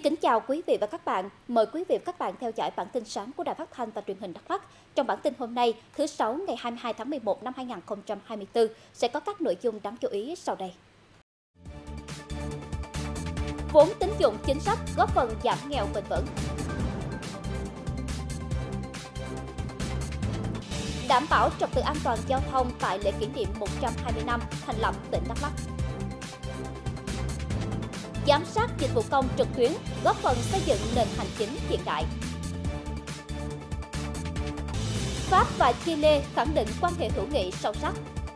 kính chào quý vị và các bạn. Mời quý vị và các bạn theo dõi bản tin sáng của Đài Phát thanh và Truyền hình Đắk Lắk. Trong bản tin hôm nay, thứ Sáu ngày 22 tháng 11 năm 2024 sẽ có các nội dung đáng chú ý sau đây. Vốn tín dụng chính sách góp phần giảm nghèo bền vững. Đảm bảo trật tự an toàn giao thông tại lễ kỷ niệm 120 năm thành lập tỉnh Đắk Lắk. Giám sát dịch vụ công trực tuyến góp phần xây dựng nền hành chính hiện đại. Pháp và Chile khẳng định quan hệ hữu nghị sâu sắc.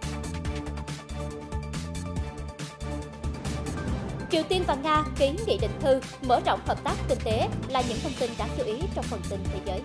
Triều Tiên và Nga ký nghị định thư mở rộng hợp tác kinh tế là những thông tin đáng chú ý trong phần tin thế giới.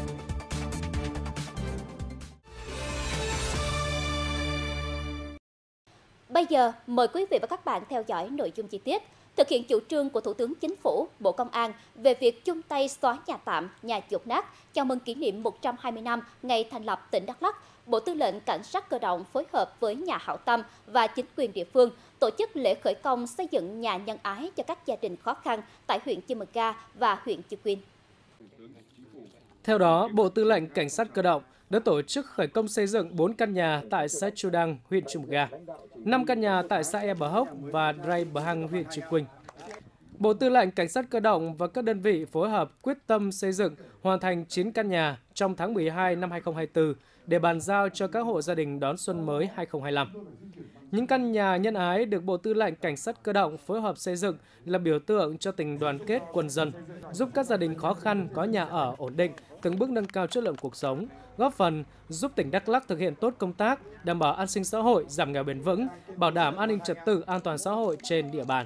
Bây giờ, mời quý vị và các bạn theo dõi nội dung chi tiết. Thực hiện chủ trương của Thủ tướng Chính phủ, Bộ Công an về việc chung tay xóa nhà tạm, nhà dột nát, chào mừng kỷ niệm 120 năm ngày thành lập tỉnh Đắk Lắk, Bộ Tư lệnh Cảnh sát Cơ động phối hợp với nhà hảo tâm và chính quyền địa phương tổ chức lễ khởi công xây dựng nhà nhân ái cho các gia đình khó khăn tại huyện Chư Mờ Ga và huyện Chư Quynh. Theo đó, Bộ Tư lệnh Cảnh sát Cơ động đã tổ chức khởi công xây dựng 4 căn nhà tại xã Chu Đăng, huyện Chư Mờ Ga, 5 căn nhà tại xã E Bờ Hốc và Dray Bờ Hăng, huyện Chư Quynh. Bộ Tư lệnh Cảnh sát Cơ động và các đơn vị phối hợp quyết tâm xây dựng hoàn thành 9 căn nhà trong tháng 12 năm 2024 để bàn giao cho các hộ gia đình đón xuân mới 2025. Những căn nhà nhân ái được Bộ Tư lệnh Cảnh sát Cơ động phối hợp xây dựng là biểu tượng cho tình đoàn kết quân dân, giúp các gia đình khó khăn có nhà ở ổn định, từng bước nâng cao chất lượng cuộc sống, góp phần giúp tỉnh Đắk Lắk thực hiện tốt công tác, đảm bảo an sinh xã hội, giảm nghèo bền vững, bảo đảm an ninh trật tự, an toàn xã hội trên địa bàn.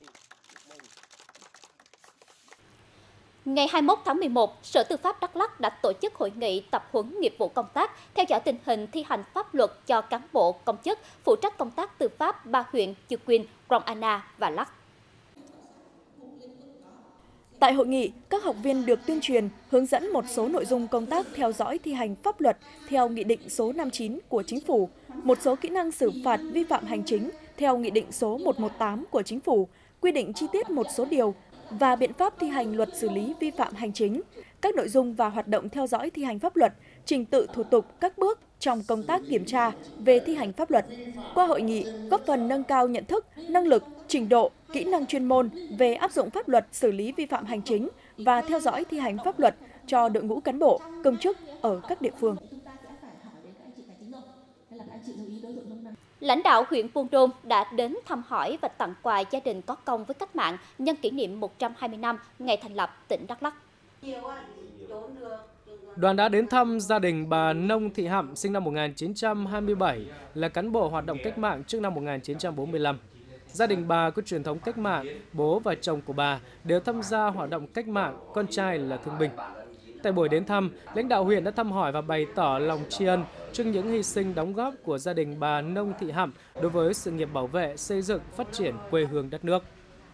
Ngày 21 tháng 11, Sở Tư pháp Đắk Lắk đã tổ chức hội nghị tập huấn nghiệp vụ công tác, theo dõi tình hình thi hành pháp luật cho cán bộ, công chức phụ trách công tác tư pháp 3 huyện Chư Quynh, Krông Anna và Lắk. Tại hội nghị, các học viên được tuyên truyền, hướng dẫn một số nội dung công tác theo dõi thi hành pháp luật theo Nghị định số 59 của Chính phủ, một số kỹ năng xử phạt vi phạm hành chính theo Nghị định số 118 của Chính phủ, quy định chi tiết một số điều và biện pháp thi hành luật xử lý vi phạm hành chính, các nội dung và hoạt động theo dõi thi hành pháp luật, trình tự thủ tục các bước trong công tác kiểm tra về thi hành pháp luật. Qua hội nghị, góp phần nâng cao nhận thức, năng lực, trình độ, kỹ năng chuyên môn về áp dụng pháp luật xử lý vi phạm hành chính và theo dõi thi hành pháp luật cho đội ngũ cán bộ, công chức ở các địa phương. Lãnh đạo huyện Buôn Đôn đã đến thăm hỏi và tặng quà gia đình có công với cách mạng nhân kỷ niệm 120 năm ngày thành lập tỉnh Đắk Lắk. Đoàn đã đến thăm gia đình bà Nông Thị Hậm, sinh năm 1927, là cán bộ hoạt động cách mạng trước năm 1945. Gia đình bà có truyền thống cách mạng, bố và chồng của bà đều tham gia hoạt động cách mạng, con trai là thương binh. Tại buổi đến thăm, lãnh đạo huyện đã thăm hỏi và bày tỏ lòng tri ân trước những hy sinh đóng góp của gia đình bà Nông Thị Hậm đối với sự nghiệp bảo vệ, xây dựng, phát triển quê hương đất nước.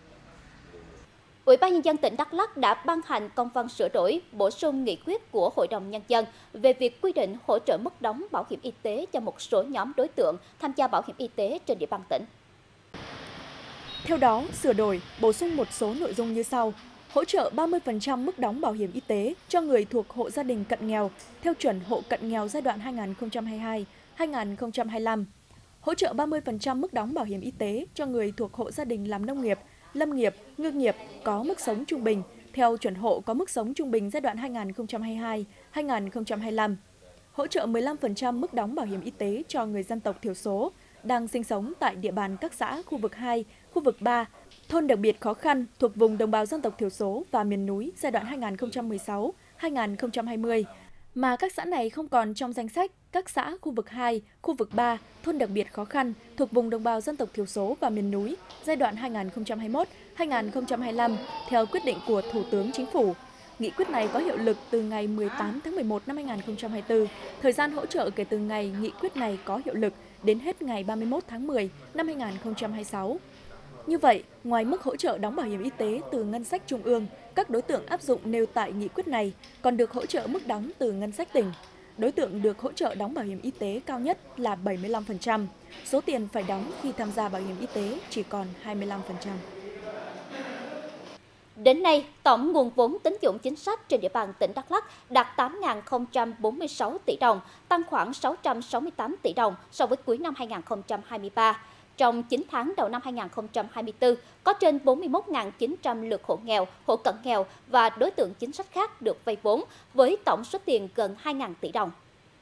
Ủy ban Nhân dân tỉnh Đắk Lắk đã ban hành công văn sửa đổi, bổ sung nghị quyết của Hội đồng Nhân dân về việc quy định hỗ trợ mức đóng bảo hiểm y tế cho một số nhóm đối tượng tham gia bảo hiểm y tế trên địa bàn tỉnh. Theo đó, sửa đổi, bổ sung một số nội dung như sau. Hỗ trợ 30% mức đóng bảo hiểm y tế cho người thuộc hộ gia đình cận nghèo theo chuẩn hộ cận nghèo giai đoạn 2022-2025. Hỗ trợ 30% mức đóng bảo hiểm y tế cho người thuộc hộ gia đình làm nông nghiệp, lâm nghiệp, ngư nghiệp có mức sống trung bình theo chuẩn hộ có mức sống trung bình giai đoạn 2022-2025. Hỗ trợ 15% mức đóng bảo hiểm y tế cho người dân tộc thiểu số đang sinh sống tại địa bàn các xã khu vực 2, khu vực 3, thôn đặc biệt khó khăn thuộc vùng đồng bào dân tộc thiểu số và miền núi giai đoạn 2016-2020, mà các xã này không còn trong danh sách các xã khu vực 2, khu vực 3, thôn đặc biệt khó khăn thuộc vùng đồng bào dân tộc thiểu số và miền núi giai đoạn 2021-2025 theo quyết định của Thủ tướng Chính phủ. Nghị quyết này có hiệu lực từ ngày 18 tháng 11 năm 2024, thời gian hỗ trợ kể từ ngày nghị quyết này có hiệu lực đến hết ngày 31 tháng 10 năm 2026. Như vậy, ngoài mức hỗ trợ đóng bảo hiểm y tế từ ngân sách trung ương, các đối tượng áp dụng nêu tại nghị quyết này còn được hỗ trợ mức đóng từ ngân sách tỉnh. Đối tượng được hỗ trợ đóng bảo hiểm y tế cao nhất là 75%. Số tiền phải đóng khi tham gia bảo hiểm y tế chỉ còn 25%. Đến nay, tổng nguồn vốn tín dụng chính sách trên địa bàn tỉnh Đắk Lắk đạt 8.046 tỷ đồng, tăng khoảng 668 tỷ đồng so với cuối năm 2023. Trong 9 tháng đầu năm 2024, có trên 41.900 lượt hộ nghèo, hộ cận nghèo và đối tượng chính sách khác được vay vốn, với tổng số tiền gần 2.000 tỷ đồng.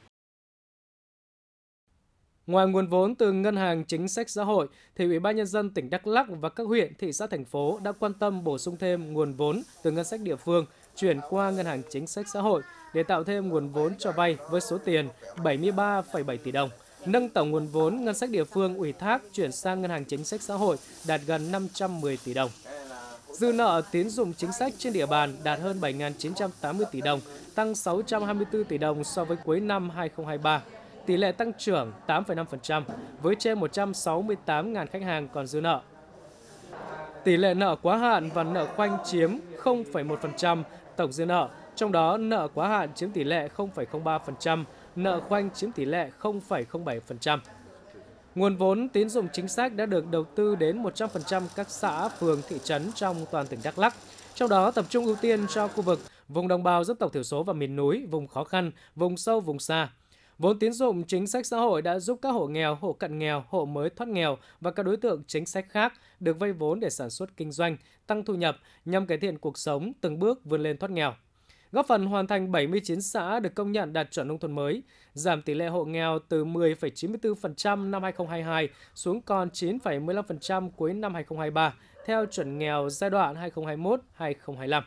Ngoài nguồn vốn từ Ngân hàng Chính sách Xã hội, thì Ủy ban Nhân dân tỉnh Đắk Lắk và các huyện, thị xã, thành phố đã quan tâm bổ sung thêm nguồn vốn từ ngân sách địa phương chuyển qua Ngân hàng Chính sách Xã hội để tạo thêm nguồn vốn cho vay với số tiền 73,7 tỷ đồng, nâng tổng nguồn vốn ngân sách địa phương ủy thác chuyển sang Ngân hàng Chính sách Xã hội đạt gần 510 tỷ đồng. Dư nợ tín dụng chính sách trên địa bàn đạt hơn 7.980 tỷ đồng, tăng 624 tỷ đồng so với cuối năm 2023. Tỷ lệ tăng trưởng 8,5% với trên 168.000 khách hàng còn dư nợ. Tỷ lệ nợ quá hạn và nợ khoanh chiếm 0,1% tổng dư nợ, trong đó nợ quá hạn chiếm tỷ lệ 0,03%, nợ khoanh chiếm tỷ lệ 0,07%. Nguồn vốn tín dụng chính sách đã được đầu tư đến 100% các xã, phường, thị trấn trong toàn tỉnh Đắk Lắk. Trong đó tập trung ưu tiên cho khu vực vùng đồng bào dân tộc thiểu số và miền núi, vùng khó khăn, vùng sâu, vùng xa. Vốn tín dụng chính sách xã hội đã giúp các hộ nghèo, hộ cận nghèo, hộ mới thoát nghèo và các đối tượng chính sách khác được vay vốn để sản xuất kinh doanh, tăng thu nhập nhằm cải thiện cuộc sống, từng bước vươn lên thoát nghèo. Góp phần hoàn thành 79 xã được công nhận đạt chuẩn nông thôn mới, giảm tỷ lệ hộ nghèo từ 10,94% năm 2022 xuống còn 9,15% cuối năm 2023, theo chuẩn nghèo giai đoạn 2021-2025.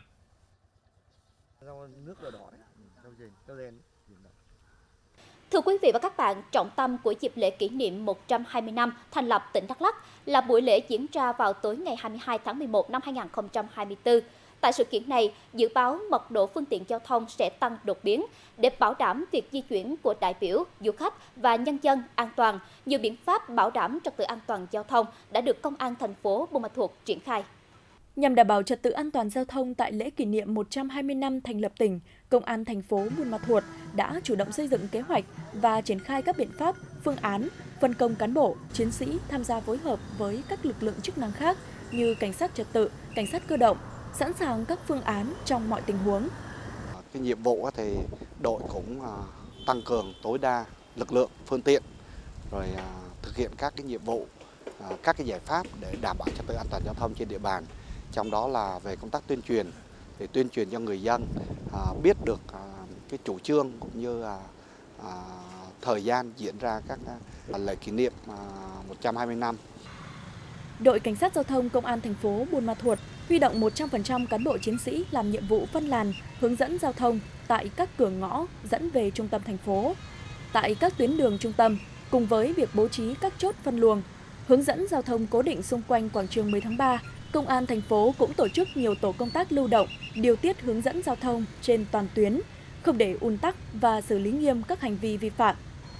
Thưa quý vị và các bạn, trọng tâm của dịp lễ kỷ niệm 120 năm thành lập tỉnh Đắk Lắk là buổi lễ diễn ra vào tối ngày 22 tháng 11 năm 2024. Tại sự kiện này, dự báo mật độ phương tiện giao thông sẽ tăng đột biến. Để bảo đảm việc di chuyển của đại biểu, du khách và nhân dân an toàn, nhiều biện pháp bảo đảm trật tự an toàn giao thông đã được Công an thành phố Buôn Ma Thuột triển khai. Nhằm đảm bảo trật tự an toàn giao thông tại lễ kỷ niệm 120 năm thành lập tỉnh, Công an thành phố Buôn Ma Thuột đã chủ động xây dựng kế hoạch và triển khai các biện pháp, phương án, phân công cán bộ, chiến sĩ tham gia phối hợp với các lực lượng chức năng khác như cảnh sát trật tự, cảnh sát cơ động, sẵn sàng các phương án trong mọi tình huống. Cái nhiệm vụ thì đội cũng tăng cường tối đa lực lượng, phương tiện, rồi thực hiện các cái nhiệm vụ, các cái giải pháp để đảm bảo trật tự an toàn giao thông trên địa bàn. Trong đó là về công tác tuyên truyền, để tuyên truyền cho người dân biết được cái chủ trương cũng như thời gian diễn ra các lễ kỷ niệm 120 năm. Đội Cảnh sát Giao thông Công an thành phố Buôn Ma Thuột huy động 100% cán bộ chiến sĩ làm nhiệm vụ phân làn, hướng dẫn giao thông tại các cửa ngõ dẫn về trung tâm thành phố. Tại các tuyến đường trung tâm, cùng với việc bố trí các chốt phân luồng, hướng dẫn giao thông cố định xung quanh quảng trường 10 tháng 3, Công an thành phố cũng tổ chức nhiều tổ công tác lưu động, điều tiết hướng dẫn giao thông trên toàn tuyến, không để ùn tắc và xử lý nghiêm các hành vi vi phạm.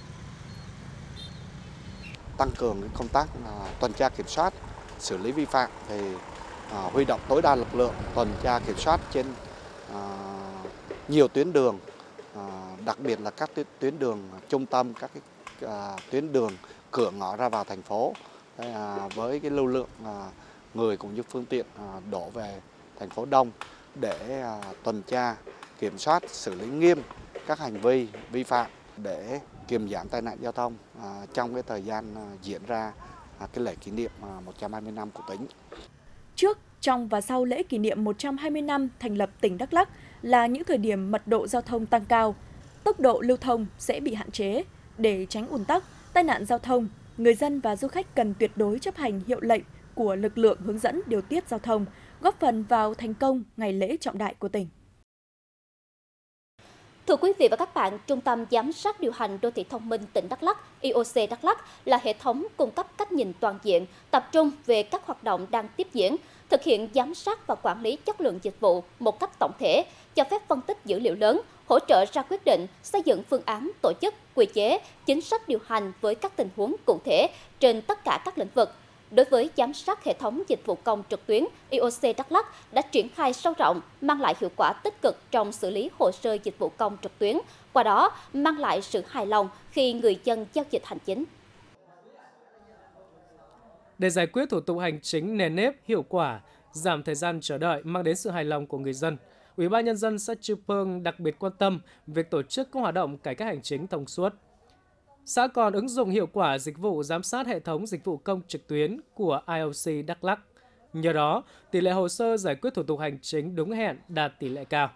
Tăng cường công tác tuần tra kiểm soát, xử lý vi phạm thì huy động tối đa lực lượng tuần tra kiểm soát trên nhiều tuyến đường, đặc biệt là các tuyến đường trung tâm, các tuyến đường cửa ngõ ra vào thành phố, với cái lưu lượng người cũng như phương tiện đổ về thành phố đông để tuần tra, kiểm soát, xử lý nghiêm các hành vi vi phạm để kiềm giảm tai nạn giao thông trong cái thời gian diễn ra cái lễ kỷ niệm 120 năm của tỉnh. Trước, trong và sau lễ kỷ niệm 120 năm thành lập tỉnh Đắk Lắk là những thời điểm mật độ giao thông tăng cao, tốc độ lưu thông sẽ bị hạn chế. Để tránh ùn tắc, tai nạn giao thông, người dân và du khách cần tuyệt đối chấp hành hiệu lệnh của lực lượng hướng dẫn điều tiết giao thông, góp phần vào thành công ngày lễ trọng đại của tỉnh. Thưa quý vị và các bạn, Trung tâm Giám sát điều hành Đô thị thông minh tỉnh Đắk Lắk (IOC Đắk Lắk) là hệ thống cung cấp cách nhìn toàn diện, tập trung về các hoạt động đang tiếp diễn, thực hiện giám sát và quản lý chất lượng dịch vụ một cách tổng thể, cho phép phân tích dữ liệu lớn, hỗ trợ ra quyết định, xây dựng phương án tổ chức, quy chế, chính sách điều hành với các tình huống cụ thể trên tất cả các lĩnh vực. Đối với giám sát hệ thống dịch vụ công trực tuyến, IOC Đắk Lắk đã triển khai sâu rộng, mang lại hiệu quả tích cực trong xử lý hồ sơ dịch vụ công trực tuyến, qua đó mang lại sự hài lòng khi người dân giao dịch hành chính. Để giải quyết thủ tục hành chính nền nếp, hiệu quả, giảm thời gian chờ đợi, mang đến sự hài lòng của người dân. Ủy ban Nhân dân xã Chư Pương đặc biệt quan tâm việc tổ chức các hoạt động cải cách hành chính thông suốt. Xã còn ứng dụng hiệu quả dịch vụ giám sát hệ thống dịch vụ công trực tuyến của IOC Đắk Lắk. Nhờ đó, tỷ lệ hồ sơ giải quyết thủ tục hành chính đúng hẹn đạt tỷ lệ cao.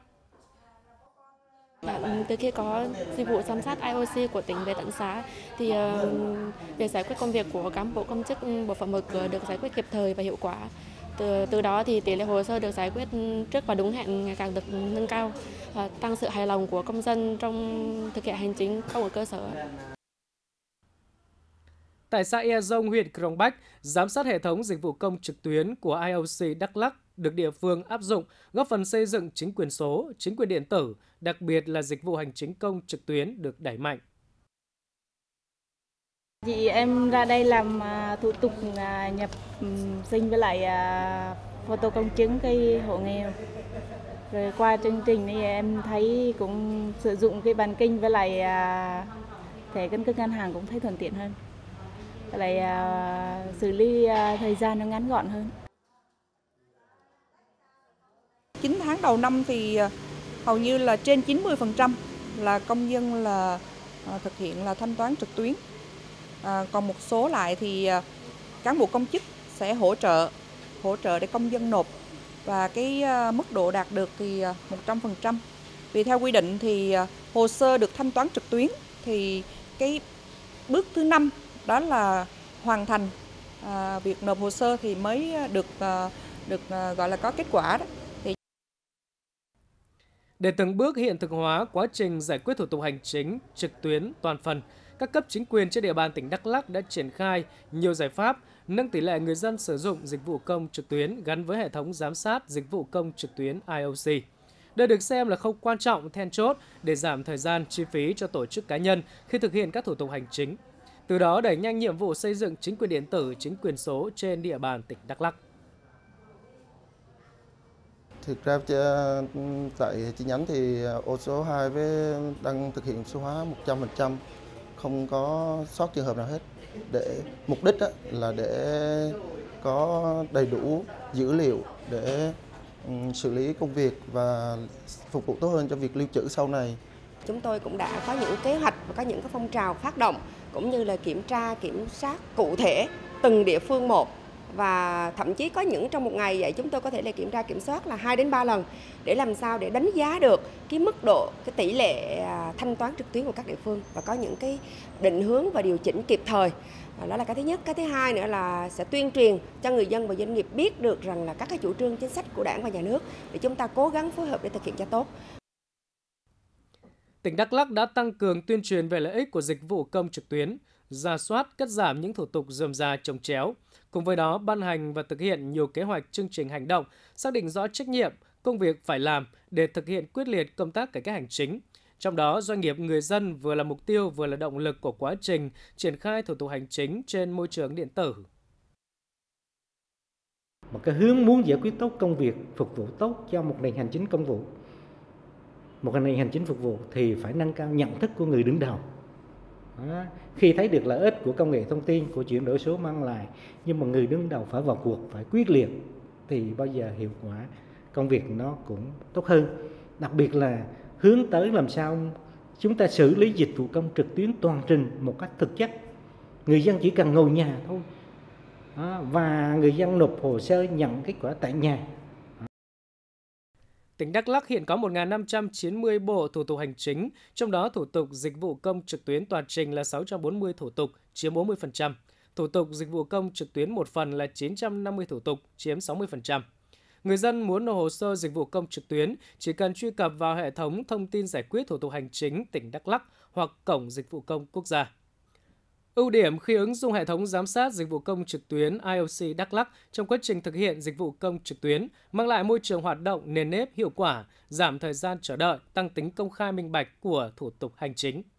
Từ khi có dịch vụ giám sát IOC của tỉnh về tận xã thì việc giải quyết công việc của cán bộ công chức bộ phận một cửa được giải quyết kịp thời và hiệu quả. Từ đó thì tỷ lệ hồ sơ được giải quyết trước và đúng hẹn ngày càng được nâng cao, tăng sự hài lòng của công dân trong thực hiện hành chính công ở cơ sở. Tại xã Ea Dông, huyện Crong Bách, giám sát hệ thống dịch vụ công trực tuyến của IOC Đắk Lắk được địa phương áp dụng, góp phần xây dựng chính quyền số, chính quyền điện tử, đặc biệt là dịch vụ hành chính công trực tuyến được đẩy mạnh. Chị em ra đây làm thủ tục nhập sinh với lại photo công chứng cái hộ nghèo. Rồi qua chương trình này em thấy cũng sử dụng cái bàn kinh với lại thẻ căn cước ngân hàng cũng thấy thuận tiện hơn. Với lại xử lý thời gian nó ngắn gọn hơn. 9 tháng đầu năm thì hầu như là trên 90% là công dân là thực hiện là thanh toán trực tuyến. Còn một số lại thì cán bộ công chức sẽ hỗ trợ để công dân nộp, và cái mức độ đạt được thì 100%. Vì theo quy định thì hồ sơ được thanh toán trực tuyến thì cái bước thứ 5 đó là hoàn thành việc nộp hồ sơ thì mới được gọi là có kết quả đó. Để từng bước hiện thực hóa quá trình giải quyết thủ tục hành chính trực tuyến toàn phần, các cấp chính quyền trên địa bàn tỉnh Đắk Lắk đã triển khai nhiều giải pháp nâng tỷ lệ người dân sử dụng dịch vụ công trực tuyến gắn với hệ thống giám sát dịch vụ công trực tuyến IOC. Đây được xem là khâu quan trọng then chốt để giảm thời gian, chi phí cho tổ chức cá nhân khi thực hiện các thủ tục hành chính. Từ đó đẩy nhanh nhiệm vụ xây dựng chính quyền điện tử, chính quyền số trên địa bàn tỉnh Đắk Lắk. Thực ra tại chi nhánh thì ô số 2 đang thực hiện số hóa 100%, không có sót trường hợp nào hết. Để mục đích là để có đầy đủ dữ liệu để xử lý công việc và phục vụ tốt hơn cho việc lưu trữ sau này. Chúng tôi cũng đã có những kế hoạch và có những cái phong trào phát động cũng như là kiểm soát cụ thể từng địa phương một. Và thậm chí có những trong một ngày vậy chúng tôi có thể là kiểm soát là 2 đến 3 lần để làm sao để đánh giá được cái mức độ, cái tỷ lệ thanh toán trực tuyến của các địa phương và có những cái định hướng và điều chỉnh kịp thời. Đó là cái thứ nhất. Cái thứ hai nữa là sẽ tuyên truyền cho người dân và doanh nghiệp biết được rằng là các cái chủ trương chính sách của Đảng và Nhà nước để chúng ta cố gắng phối hợp để thực hiện cho tốt. Tỉnh Đắk Lắk đã tăng cường tuyên truyền về lợi ích của dịch vụ công trực tuyến, rà soát, cắt giảm những thủ tục rườm rà chồng chéo. Cùng với đó, ban hành và thực hiện nhiều kế hoạch chương trình hành động, xác định rõ trách nhiệm, công việc phải làm để thực hiện quyết liệt công tác cải cách hành chính. Trong đó, doanh nghiệp người dân vừa là mục tiêu vừa là động lực của quá trình triển khai thủ tục hành chính trên môi trường điện tử. Một cái hướng muốn giải quyết tốt công việc, phục vụ tốt cho một nền hành chính công vụ. Một nền hành chính phục vụ thì phải nâng cao nhận thức của người đứng đầu. Đó. Khi thấy được lợi ích của công nghệ thông tin, của chuyển đổi số mang lại, nhưng mà người đứng đầu phải vào cuộc, phải quyết liệt thì bao giờ hiệu quả công việc nó cũng tốt hơn. Đặc biệt là hướng tới làm sao chúng ta xử lý dịch vụ công trực tuyến toàn trình một cách thực chất. Người dân chỉ cần ngồi nhà thôi. Đó. Và người dân nộp hồ sơ nhận kết quả tại nhà. Tỉnh Đắk Lắk hiện có 1.590 bộ thủ tục hành chính, trong đó thủ tục dịch vụ công trực tuyến toàn trình là 640 thủ tục, chiếm 40%. Thủ tục dịch vụ công trực tuyến một phần là 950 thủ tục, chiếm 60%. Người dân muốn nộp hồ sơ dịch vụ công trực tuyến chỉ cần truy cập vào hệ thống thông tin giải quyết thủ tục hành chính tỉnh Đắk Lắk hoặc cổng dịch vụ công quốc gia. Ưu điểm khi ứng dụng hệ thống giám sát dịch vụ công trực tuyến IOC Đắk Lắk trong quá trình thực hiện dịch vụ công trực tuyến mang lại môi trường hoạt động nền nếp hiệu quả, giảm thời gian chờ đợi, tăng tính công khai minh bạch của thủ tục hành chính.